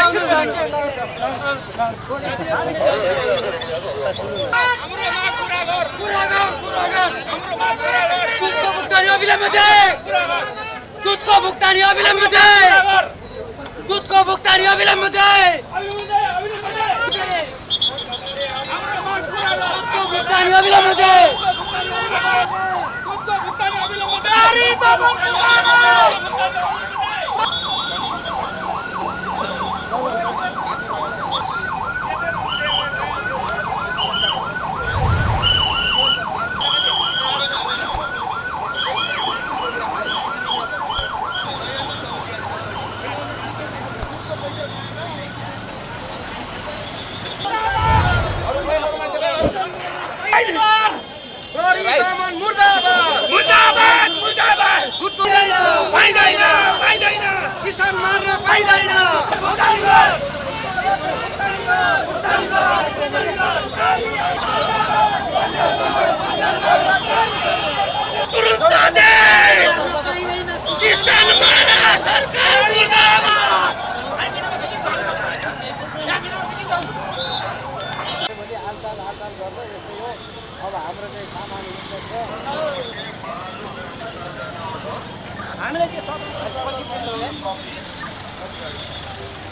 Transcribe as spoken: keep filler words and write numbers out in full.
दूधको भुक्तानी अविलम्ब चाहिँ दूधको भुक्तानी अविलम्ब चाहिँ दूधको भुक्तानी अविलम्ब चाहिँ दूधको भुक्तानी अविलम्ब चाहिँ किसान मार्न पाइदैन तुरुन्त दे किसान मारा सरकार मुर्दाबाद अब हाम्रो चाहिँ सामान हामीले के